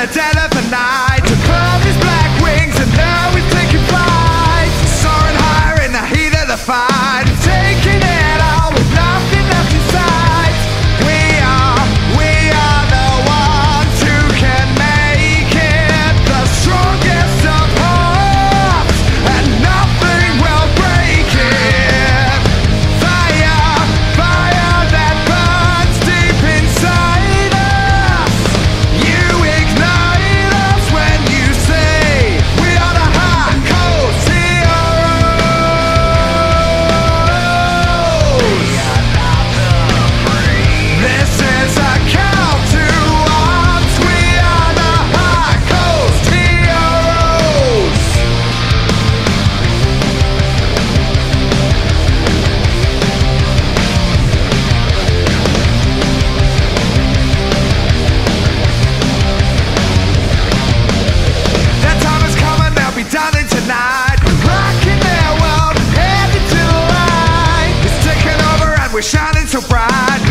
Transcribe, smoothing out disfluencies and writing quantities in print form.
the dead of the night to curl his black wings, and now he's taking flight, soaring higher in the heat of the fight, taking it all with nothing left in sight. We are the ones who can make it, the strongest of hearts, and nothing will break it. Fire, fire that burns deep inside us. You ignite us when you say we are the hot coast heroes. This is a call to arms. We are the hot coast heroes. That time is coming, they'll be done in tonight. Rocking their world and headed to the light. It's taking over and we're shining so bright.